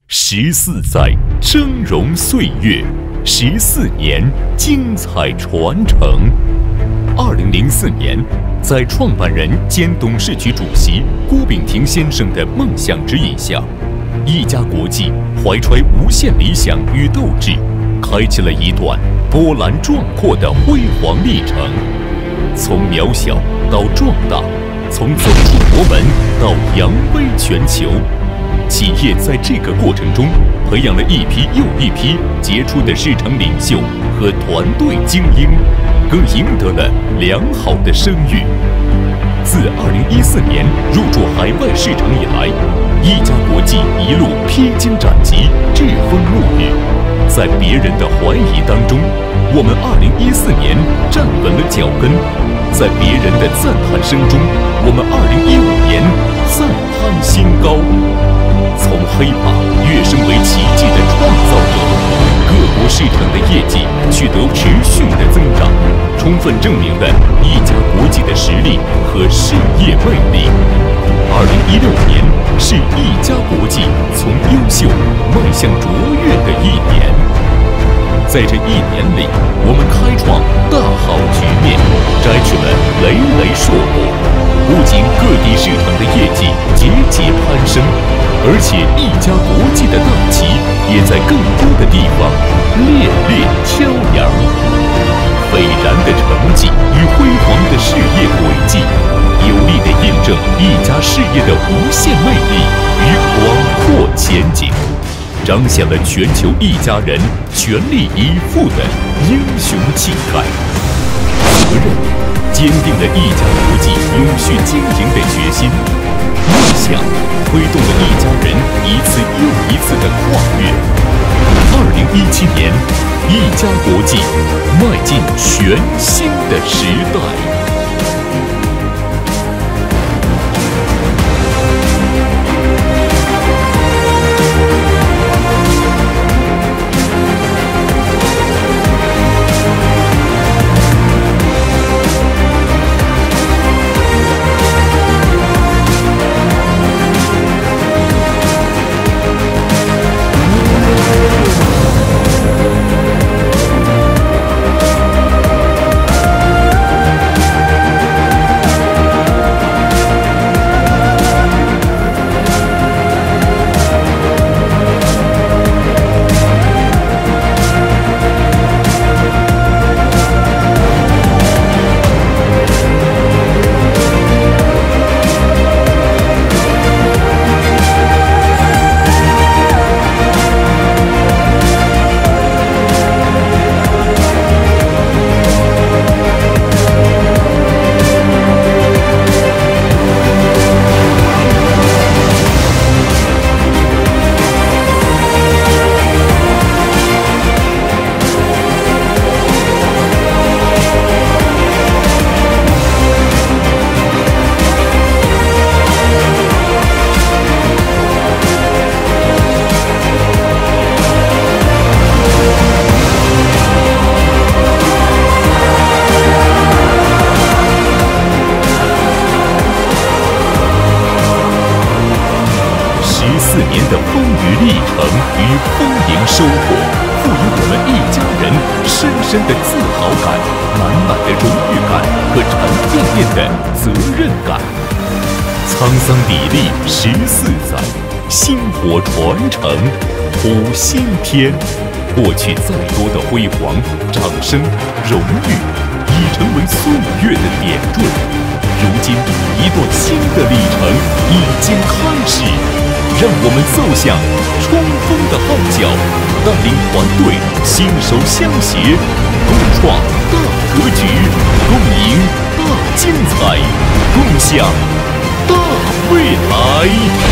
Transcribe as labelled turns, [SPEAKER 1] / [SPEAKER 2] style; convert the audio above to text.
[SPEAKER 1] 14载峥嵘岁月，14年精彩传承。2004年，在创办人兼董事局主席郭炳廷先生的梦想指引下，一家国际怀揣无限理想与斗志，开启了一段波澜壮阔的辉煌历程。从渺小到壮大，从走出国门到扬威全球。企业在这个过程中培养了一批又一批杰出的市场领袖和团队精英，更赢得了良好的声誉。自2014年入驻海外市场以来，一家国际一路披荆斩棘、栉风沐雨。在别人的怀疑当中，我们2014年站稳了脚跟；在别人的赞叹声中，我们2015年再攀新高。从黑马跃升为奇迹的创造者，各国市场的业绩取得持续的增长，充分证明了一家国际的实力和事业魅力。2016年是一家国际从优秀迈向卓越的一年。在这一年里，我们开创大好局面，摘取了累累硕果。不仅各地市场的业绩节节攀升，而且一家国际的大旗也在更多的地方猎猎飘扬。斐然的成绩与辉煌的事业轨迹，有力地印证一家事业的无限魅力与广阔前景，彰显了全球一家人全力以赴的英雄气概。责任坚定了一家国际永续经营的决心，梦想推动了一家人一次又一次的跨越。2017年，一家国际迈进全新的时代。14年的风雨历程与丰盈收获，赋予我们一家人深深的自豪感、满满的荣誉感和沉甸甸的责任感。沧桑砥砺14载，薪火传承谱新篇。过去再多的辉煌、掌声、荣誉，已成为岁月的点缀。如今，一段新的历程已经开始。让我们奏响冲锋的号角，带领团队携手相携，共创大格局，共赢大精彩，共享大未来。